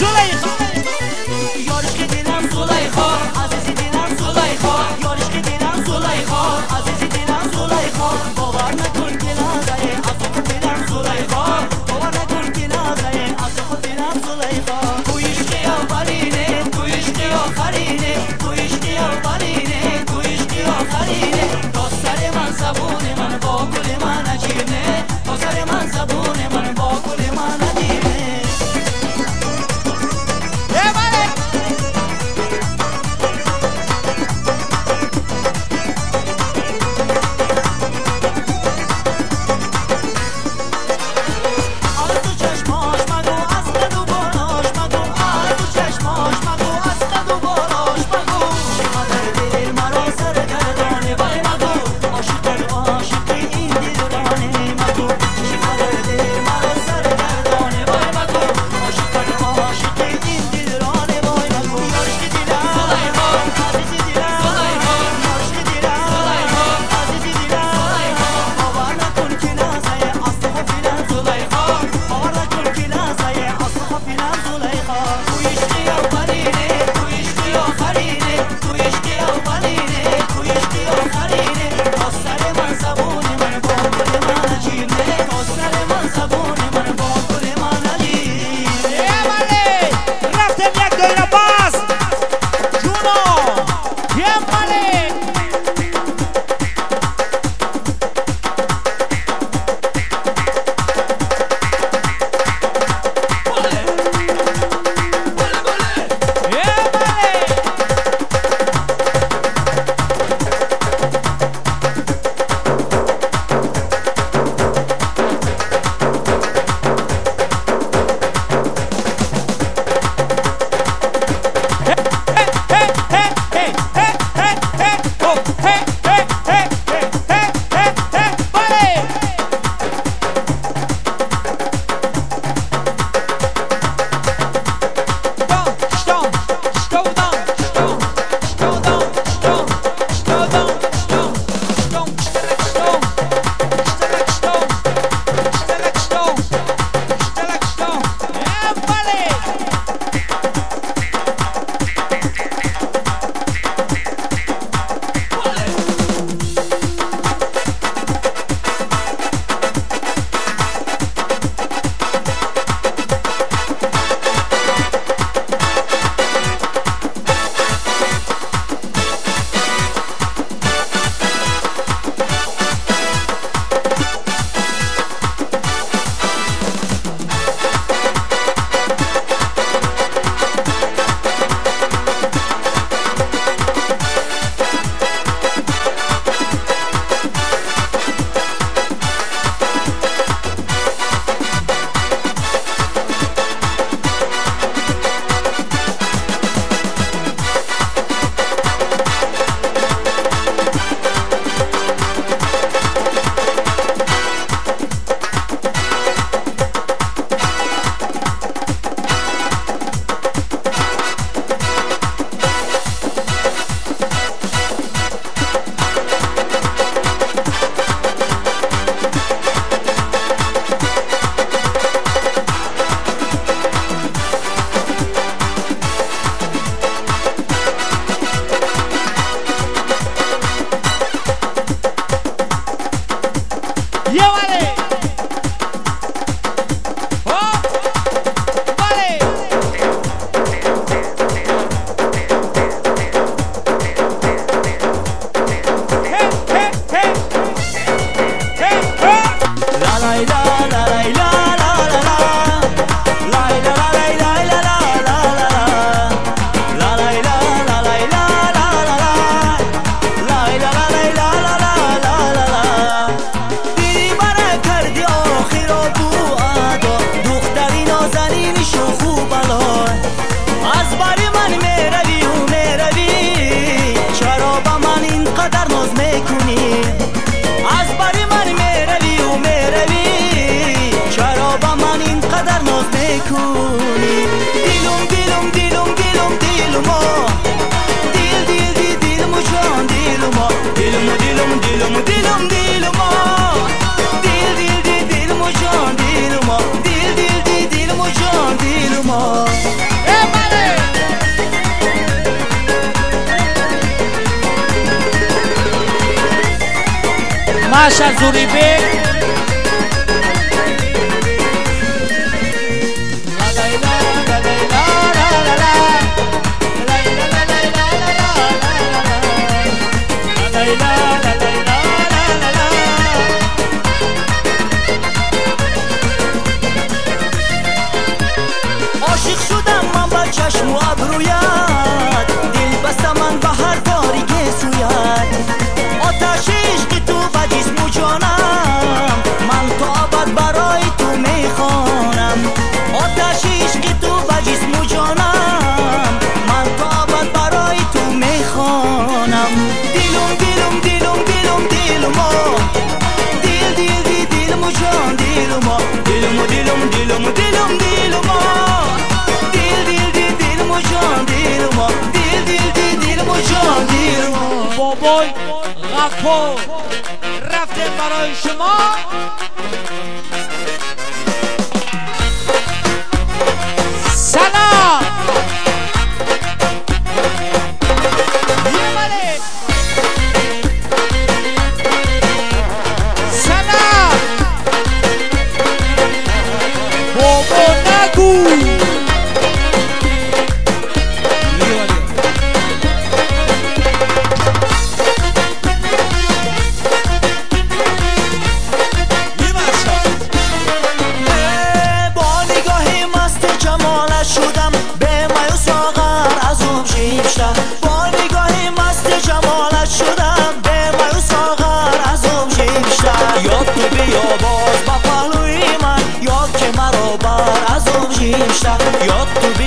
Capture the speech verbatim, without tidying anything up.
دیل ما Masha Zuribek عاشق شدم من با چشم و ابرویت، دل بستم من به هر کاری که سویت. آتش عشق تو به جسم و جانم، من تا ابد برای تو میخوانم. آتش عشق تو به جسم و جانم، من تا ابد برای تو میخوانم. دیلم دیلم دیلم دیلم دیلم دیل دیل دیل دیلم و جان دیلم دیلم دیلم دیلم دیلم دیلم بابای غفور رفته برای شما. سلام سلام بابا نگو شدم به مایو ساغر از اون شیشته. با نگاه مست جمالت شدم به مایو ساغر از اون شیشته. یاد تو بیا باز با پهلوی من، یاد که مرا بر از اون شیشته. یاد تو